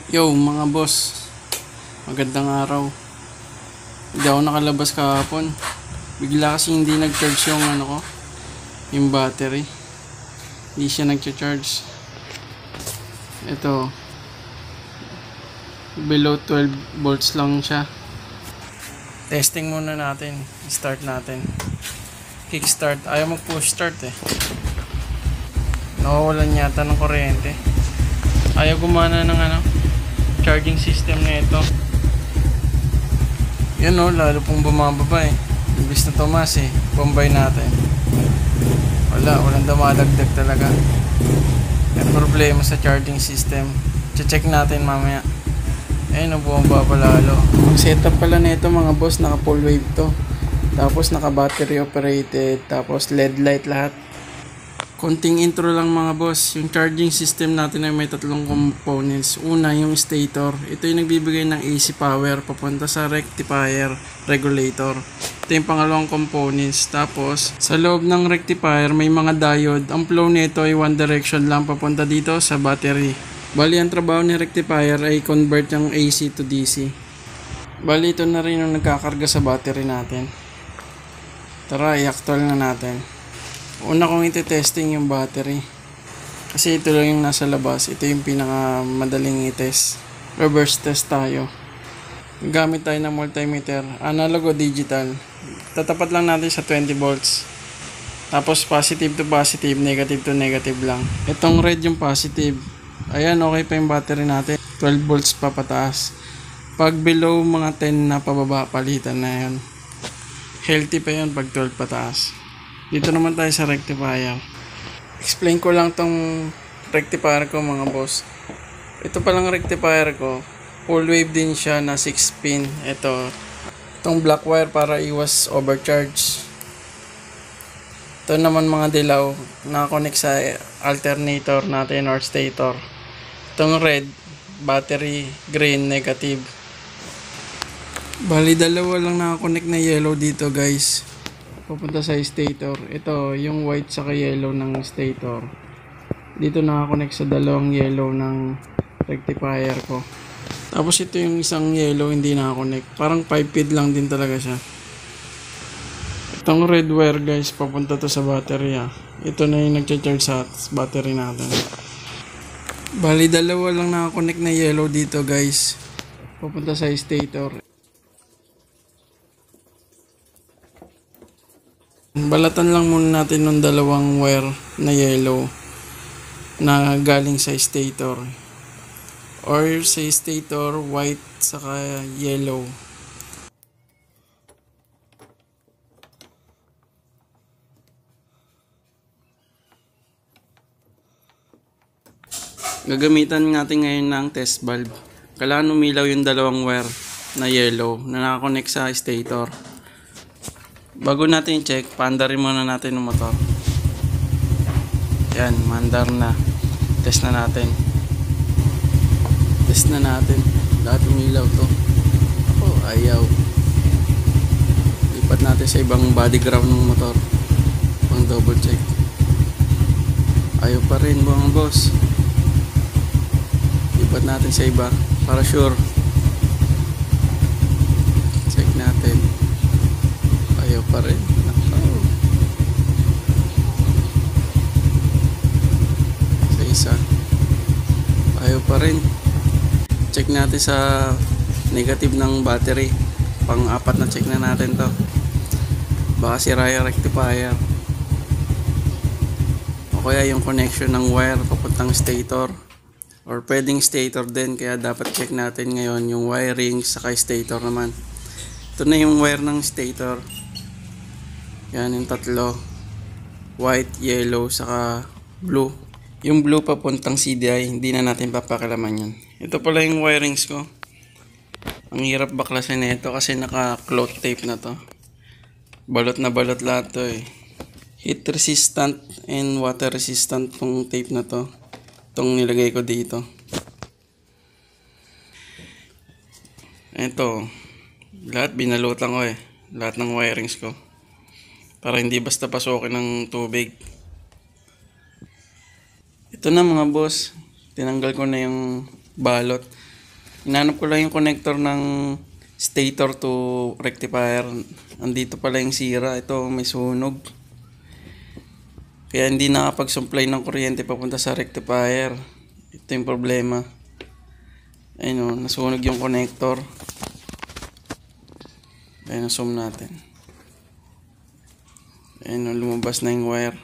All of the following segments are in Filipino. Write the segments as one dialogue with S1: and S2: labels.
S1: Yo mga boss, magandang araw. Hindi ako nakalabas kahapon. Bigla kasi hindi nag-charge yung yung battery. Hindi siya nag-charge. Ito, below 12 volts lang siya. Testing muna natin. Start natin. Kickstart. Ayaw mag-push start eh. Nawawalan yata ng kuryente. Ayaw gumana ng charging system na ito. Yan lalo pong bumababa eh. Imbis na tumas eh. Bombay natin. Walang dumadagdag talaga. May problema sa charging system. Check natin mamaya. Ayun, bumababa lalo. Ang setup pala nito mga boss, naka full wave to. Tapos naka battery operated. Tapos LED light lahat. Konting intro lang mga boss. Yung charging system natin ay may tatlong components. Una, yung stator. Ito yung nagbibigay ng AC power papunta sa rectifier regulator. Ito yung pangalawang components. Tapos, sa loob ng rectifier may mga diode. Ang flow nito ay one direction lang papunta dito sa battery. Bali, ang trabaho ng rectifier ay convert yung AC to DC. Bali, ito na rin yung nagkakarga sa battery natin. Tara, i-actual na natin. Una kong iti-testing yung battery. Kasi ito lang yung nasa labas. Ito yung pinakamadaling i-test. Reverse test tayo. Gamit tayo ng multimeter. Analog o digital. Tatapat lang natin sa 20 volts. Tapos positive to positive, negative to negative lang. Itong red yung positive. Ayan, okay pa yung battery natin. 12 volts pa pataas. Pag below mga 10 na pababa, palitan na yun. Healthy pa yun pag 12 pataas. Dito naman tayo sa rectifier. Explain ko lang tong rectifier ko mga boss. Ito palang rectifier ko, full wave din siya na 6 pin. Itong black wire para iwas overcharge. Ito naman mga dilaw, nakakonect sa alternator natin or stator. Itong red, battery, green, negative. Bali, dalawa lang nakakonect na yellow dito guys. Pupunta sa stator. Ito, yung white sa yellow ng stator. Dito nakakonect sa dalawang yellow ng rectifier ko. Tapos ito yung isang yellow hindi nakakonect. Parang 5 feed lang din talaga siya. Itong red wire guys, papunta to sa battery Ito na yung nagcha-charge sa battery natin. Bali, dalawa lang nakakonect na yellow dito guys. Pupunta sa stator. Balatan lang muna natin ng dalawang wire na yellow na galing sa stator. Or sa stator, white saka yellow. Gagamitan natin ngayon ng test valve. Kailangan umilaw yung dalawang wire na yellow na nakakonect sa stator. Bago natin check, paandarin muna natin yung motor. Yan, mandar na. Test na natin. Lahat umilaw to. Ako, ayaw. Lipat natin sa ibang body ground ng motor. Pang double check. Ayaw pa rin mga boss. Lipat natin sa iba para sure. Check natin. Ayaw pa rin. Sa isa. Ayaw pa rin. Check natin sa negative ng battery. Pang-apat na check na natin to. Baka sira yung rectifier. O kaya yung connection ng wire papuntang stator. Or pwedeng stator din. Kaya dapat check natin ngayon yung wiring saka stator naman. Ito na yung wire ng stator. Yan yung tatlo. White, yellow, saka blue. Yung blue papuntang CDI, hindi na natin papakilaman yan. Ito pala yung wirings ko. Ang hirap baklasin nito kasi naka-cloth tape na to. Balot na balot lahat to eh. Heat resistant and water resistant tong tape na to. Itong nilagay ko dito. Ito. Lahat binalutan ko eh. Lahat ng wirings ko. Para hindi basta pasukin ng tubig. Ito na mga boss. Tinanggal ko na yung balot. Hinanap ko lang yung connector ng stator to rectifier. Andito pala yung sira. Ito may sunog. Kaya hindi nakapag-supply ng kuryente papunta sa rectifier. Ito yung problema. Ayun o, nasunog yung connector. Ayun, zoom natin. Ayun o, lumabas na yung wire.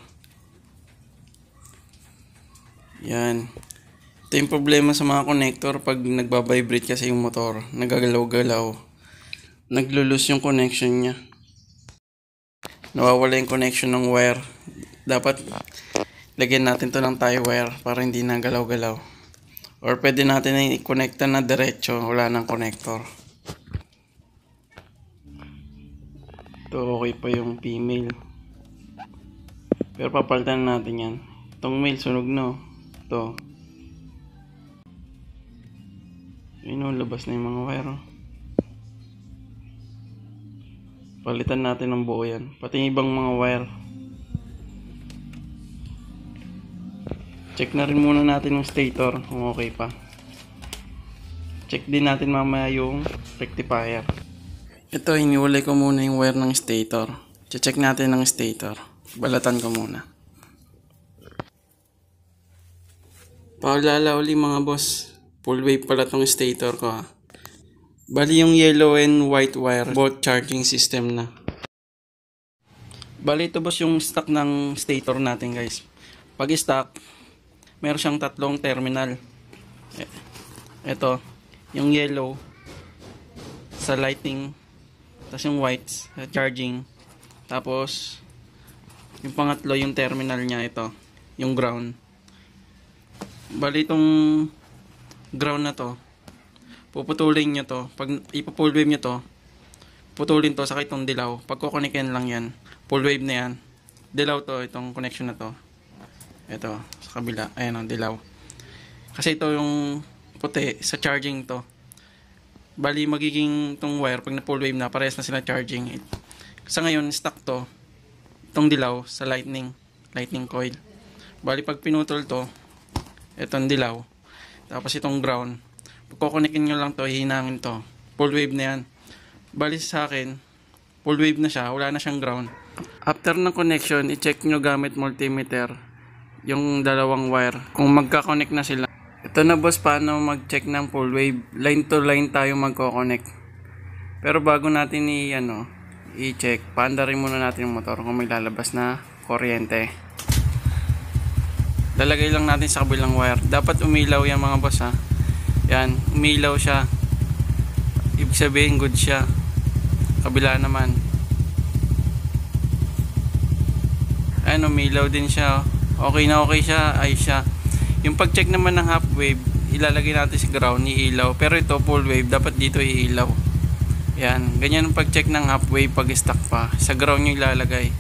S1: Yan. Ito yung problema sa mga connector pag nagbabibrate kasi yung motor. Nagagalaw-galaw. Naglulus yung connection niya. Nawawala yung connection ng wire. Dapat lagyan natin to ng tie wire para hindi na galaw-galaw. Or pwede natin na i-connecta na diretso. Wala nang connector. Ito okay pa yung female. Pero papalitan natin yan. Itong male sunog no. Ito. Ayun, labas na yung mga wire. Palitan natin ng buo yan. Pati yung ibang mga wire. Check na rin muna natin yung stator kung okay pa. Check din natin mamaya yung rectifier. Ito, iniulay ko muna yung wire ng stator. Check natin ng stator. Balatan ko muna. Paalala uli mga boss. Full wave pala tong stator ko ha. Bali yung yellow and white wire, both charging system na. Bali ito boss yung stock ng stator natin guys. Pag stock, meron siyang tatlong terminal. Ito, yung yellow sa lighting, tapos yung white sa charging, tapos yung pangatlo yung terminal niya ito, yung ground. Bali itong ground na to, puputulin nyo to. Pag ipo-full wave nyo to, putulin to sa itong dilaw. Pag kukonikin lang yan, full wave na yan. Dilaw to, itong connection na to. Ito, sa kabila. Ayan o, dilaw. Kasi ito yung puti, sa charging to. Bali, magiging itong wire, pag na full wave na, parehas na sila charging. Sa ngayon, stuck to. Itong dilaw sa lightning coil. Bali, pag pinutol to, itong dilaw. Tapos itong ground. Pag kukonikin nyo lang to, hihinangin to. Full wave na yan. Bali sa akin, full wave na siya, wala na siyang ground. After ng connection, i-check nyo gamit multimeter yung dalawang wire kung magka-connect na sila. Ito na boss, paano mag-check ng full wave. Line to line tayo magko-connect. Pero bago natin i-check, paandarin muna natin yung motor kung may lalabas na kuryente. Lalagay lang natin sa kabilang wire. Dapat umilaw yan mga boss ha. Yan, umilaw siya. Ibig sabihin good siya. Kabila naman. Ayan, umilaw din siya. Okay na okay siya, ayos siya. Yung pag-check naman ng half wave, ilalagay natin sa ground, iilaw. Pero ito full wave, dapat dito iilaw. Yan, ganyan ang pag-check ng half wave pag stuck pa. Sa ground nyo ilalagay.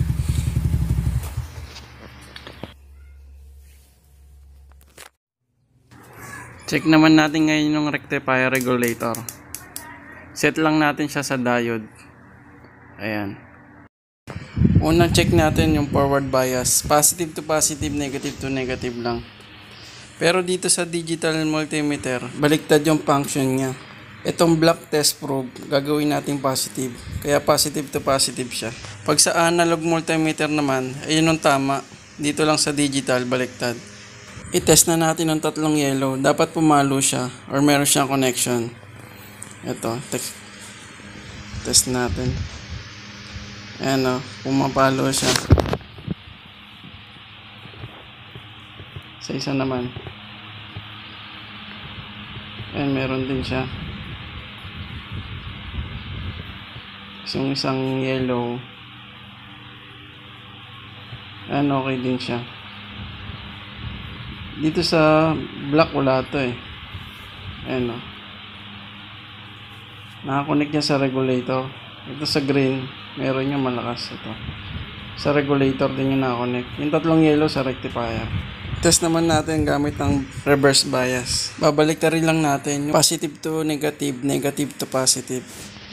S1: Check naman natin ngayon yung rectifier regulator. Set lang natin siya sa diode. Ayan. Unang check natin yung forward bias. Positive to positive, negative to negative lang. Pero dito sa digital multimeter, baliktad yung function niya. Itong black test probe, gagawin natin positive. Kaya positive to positive siya. Pag sa analog multimeter naman, ayun yung tama. Dito lang sa digital, baliktad. I-test na natin ng tatlong yellow. Dapat pumalo siya or meron siyang connection. Ito, test natin. Ayan o, pumapalo siya. Sa isa naman. Ayan, meron din siya. Yung isang yellow. Ayan, okay din siya. Dito sa black wala to eh. Ayan o. Nakakonect niya sa regulator. Ito sa green, meron niya malakas ito. Sa regulator din yung nakakonect. Yung tatlong yellow sa rectifier. Test naman natin gamit ng reverse bias. Babalik na rin lang natin yung positive to negative, negative to positive.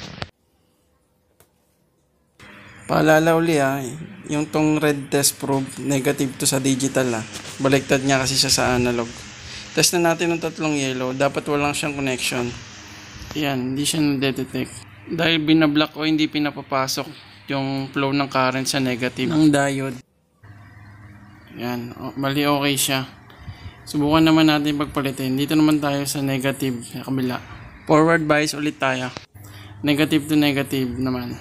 S1: Paalala uli yung tong red test probe, negative to sa digital baliktad niya kasi siya sa analog. Test na natin ng tatlong yellow. Dapat walang siyang connection. Yan, hindi siya na-detect. Dahil binablock o hindi pinapapasok yung flow ng current sa negative ng diode. Yan, bali okay siya. Subukan naman natin pagpalitin. Dito naman tayo sa negative sa kabila. Forward bias ulit tayo. Negative to negative naman.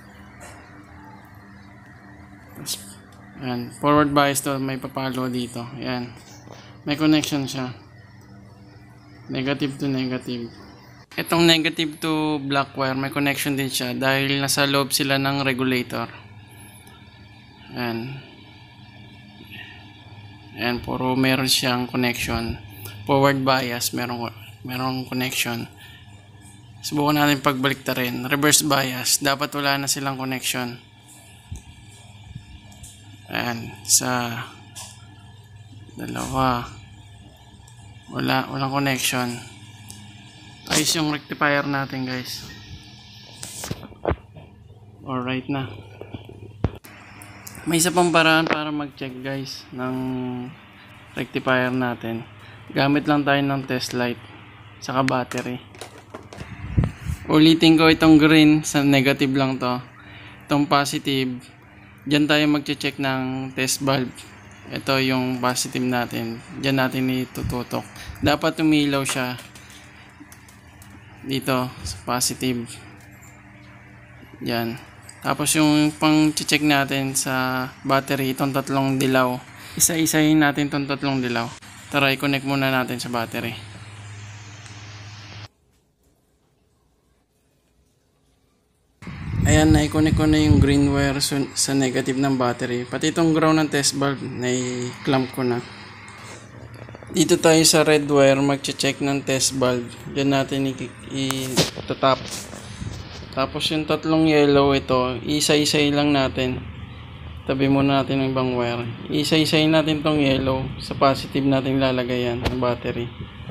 S1: Yan, forward bias to, may papalo dito. Yan. May connection siya. Negative to negative. Itong negative to black wire, may connection din siya dahil nasa loob sila ng regulator. Yan. Yan, puro meron siyang connection. Forward bias, merong connection. Subukan natin pagbaliktarin. Reverse bias, dapat wala na silang connection. Yan, sa dalawa. Walang connection. Ayos yung rectifier natin, guys. Alright na. May isa pang paraan para mag-check, guys, ng rectifier natin. Gamit lang tayo ng test light saka battery. Ulitin ko, itong green sa negative lang to. Itong positive, diyan tayo mag-check ng test bulb. Ito yung positive natin. Diyan natin itututok. Dapat umilaw siya dito sa positive. Diyan. Tapos yung pang-check natin sa battery, itong tatlong dilaw. Isa-isahin natin itong tatlong dilaw. Tara, i-connect muna natin sa battery. Ayan, na-connect ko na yung green wire sa negative ng battery. Pati itong ground ng test bulb, na-clamp ko na. Dito tayo sa red wire, mag-check ng test bulb. Diyan natin i-tap. Tapos yung tatlong yellow, ito, isa-isay lang natin. Tabi muna natin ng ibang wire. Isa-isay natin tong yellow. Sa positive natin lalagay yan, ng battery.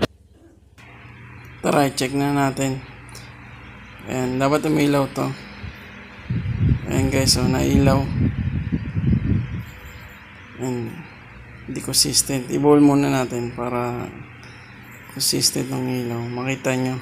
S1: Tara, check na natin. Ayan, dapat umilaw to. Ayan guys, so nailaw. Ayan, hindi consistent. I-ball muna natin para consistent ng ilaw. Makita nyo.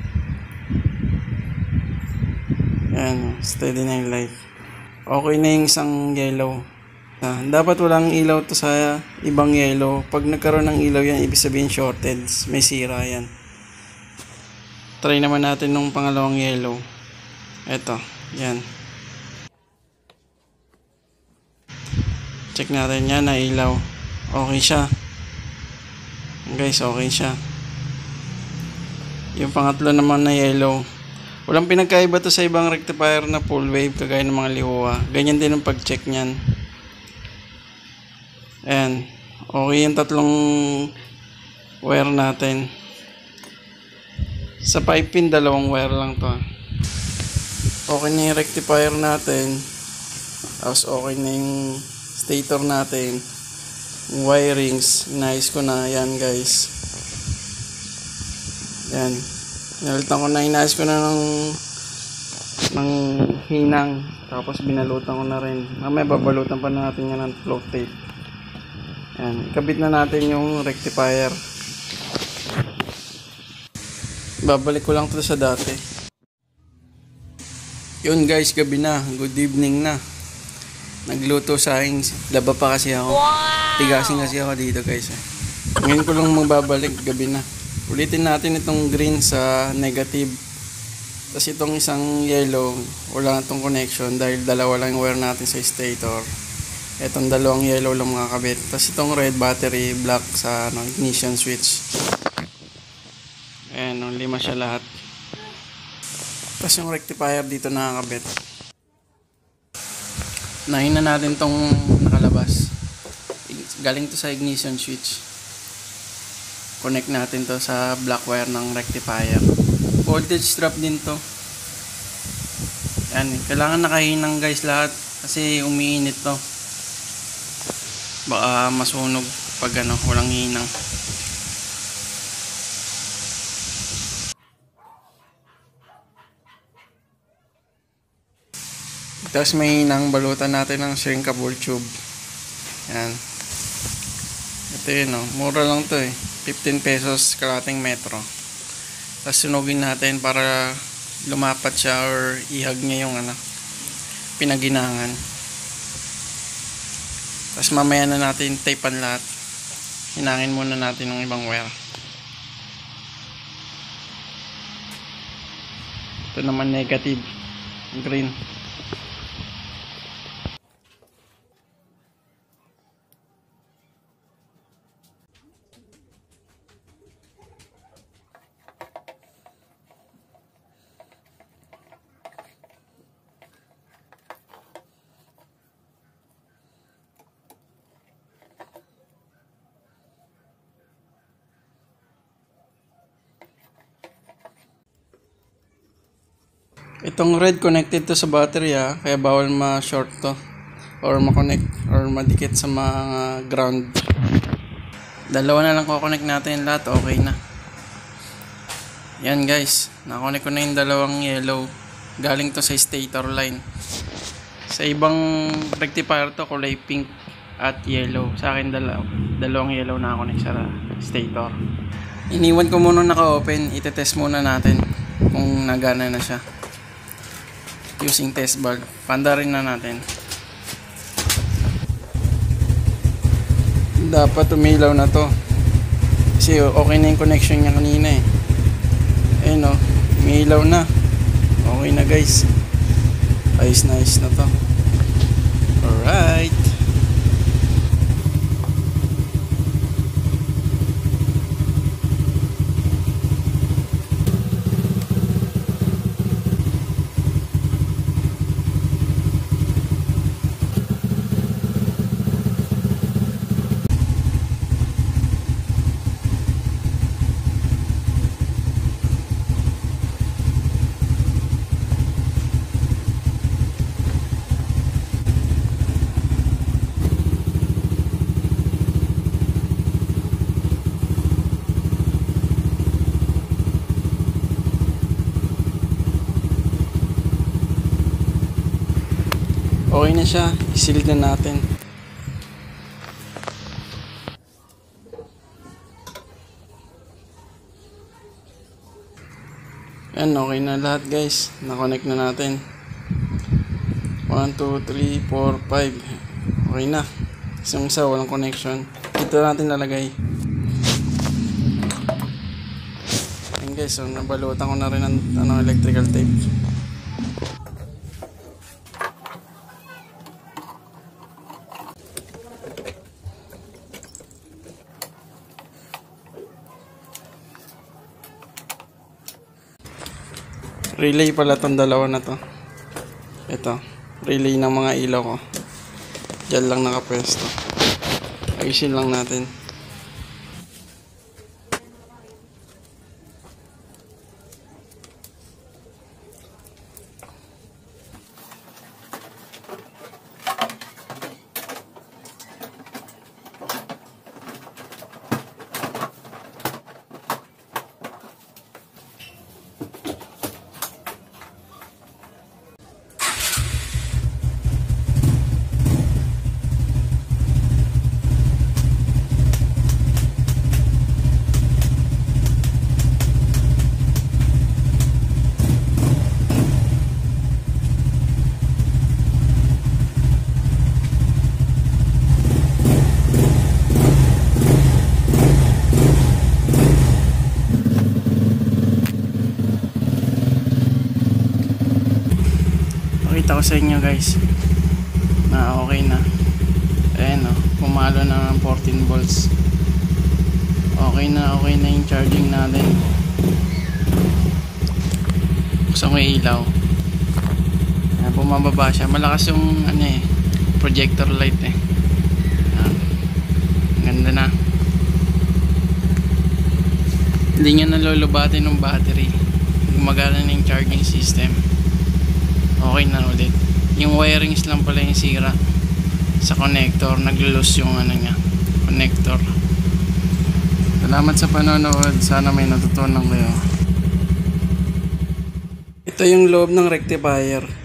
S1: Ayan, steady na yung light. Okay na yung isang yellow. Dapat walang ilaw to sa ibang yellow. Pag nagkaroon ng ilaw yan, ibig sabihin shorted. May sira yan. Try naman natin nung pangalawang yellow. Eto, yan. Check natin yan, na ilaw. Okay siya. Guys, okay siya. Yung pangatlo naman na yellow. Walang pinagkaiba to sa ibang rectifier na full wave kagaya ng mga Lihua. Ganyan din ang pag-check niyan. Ayan. Okay yung tatlong wire natin. Sa 5-pin, dalawang wire lang to. Okay na yung rectifier natin. Tapos okay na yung stator natin. Yung wirings, inayos ko na. Yan guys. Yan. Inalitan ko na, inayos ko na ng hinang. Tapos binalutan ko na rin. Mamaya babalutan pa natin yan ng float tape. Yan. Ikabit na natin yung rectifier. Babalik ko lang to sa dati. Yun guys, gabi na. Good evening na. Nagluto sa aking laba pa kasi ako. Tigasin kasi ako dito guys. Ngayon ko lang magbabalik, gabi na. Ulitin natin itong green sa negative. Tapos itong isang yellow, wala itong connection dahil dalawa lang yung wire natin sa stator. Itong dalawang yellow lang makakabit. Tapos itong red battery, black sa ignition switch. Ayan, 5 siya lahat. Tapos yung rectifier dito nakakabit. Nahin na natin tong nakalabas. Galing to sa ignition switch. Connect natin to sa black wire ng rectifier. Voltage drop din to. Yan, kailangan nakahinang guys lahat kasi umiinit to. Baka masunog pag walang hinang. Tapos may hinang, balutan natin ng shrinkable tube. Yan. Ito yun, mura lang to eh. 15 pesos kalating metro. Tapos sunugin natin para lumapat siya or ihag niya yung pinaginangan. Tapos mamaya na natin tapean lahat. Hinangin muna natin ng ibang wire. Ito naman negative, green. Itong red connected to sa battery kaya bawal ma-short to or ma-connect or madikit sa mga ground. Dalawa na lang ko-connect natin lahat, okay na. Yan guys, na-connect ko na yung dalawang yellow. Galing to sa stator line. Sa ibang rectifier to kulay pink at yellow. Sa akin dalawang yellow na connect sa stator. Iniwan ko muna naka-open, itetest muna natin kung nagana na siya. Using test bulb. Panda rin na natin. Dapat umilaw na to. Kasi okay na yung connection niya kanina Ayun umilaw na. Okay na guys. Ayos na to. Alright. Okay na siya, isil na natin. Yan, okay na lahat guys. Na-connect na natin. 1, 2, 3, 4, 5. Okay na. Isang isa walang connection. Dito natin lalagay. Yan guys, so nabalutan ko na rin ng electrical tape. Relay pala tong dalawa na to. Ito, relay ng mga ilaw ko. Diyan lang nakapwesto. Ayusin lang natin. Pakita ko sa inyo guys na okay na. Ayan pumalo na ng 14 volts. Okay na yung charging natin. Buksan ko yung ilaw. Ayan, bumababa siya. Malakas yung projector light Ayan. Ganda na. Hindi niya nalulubatin ng battery. Gumagana na yung charging system. Okay na ulit. Yung wirings lang pala yung sira sa connector. Nag-loose yung connector. Salamat sa panonood. Sana may natutunan kayo. Ito yung loob ng rectifier.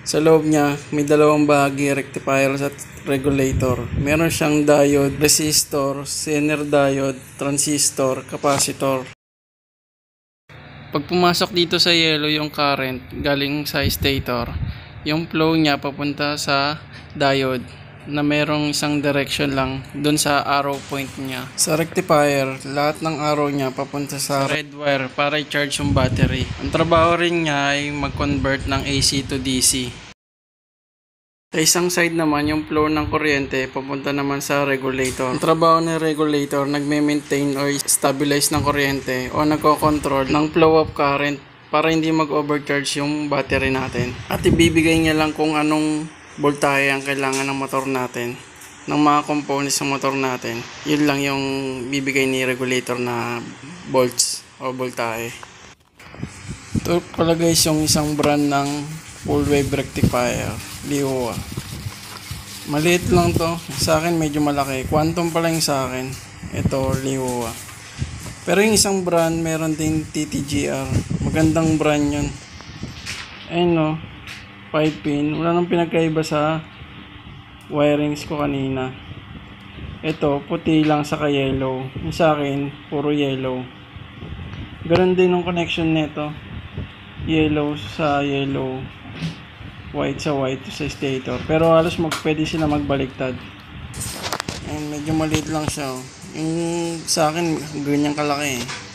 S1: Sa loob niya, may dalawang bahagi, rectifier at regulator. Meron siyang diode, resistor, zener diode, transistor, capacitor. Pag pumasok dito sa yellow yung current galing sa stator, yung flow niya papunta sa diode na merong isang direction lang dun sa arrow point niya. Sa rectifier, lahat ng arrow niya papunta sa red wire para i-charge yung battery. Ang trabaho rin niya ay mag-convert ng AC to DC. Sa isang side naman, yung flow ng kuryente papunta naman sa regulator. Ang trabaho ng regulator, nagme-maintain or stabilize ng kuryente o nagko-control ng flow of current para hindi mag-overcharge yung battery natin. At ibibigay niya lang kung anong voltahe ang kailangan ng motor natin, ng mga components ng motor natin. Yun lang yung bibigay ni regulator na volts o voltahe. Ito pala guys yung isang brand ng full wave rectifier, Lihua. Maliit lang to, sa akin medyo malaki. Quantum pala yung sa akin. Ito Lihua. Pero yung isang brand meron din TTGR. Magandang brand yun. Ayun no, 5 pin. Wala nang pinagkaiba sa wirings ko kanina. Ito puti lang saka yellow. Yung sa akin puro yellow. Ganon din yung connection nito. Yellow sa yellow, white sa white sa stator. Pero halos pwede sila magbaliktad. And medyo maliit lang siya. Yung sa akin ganyan kalaki eh.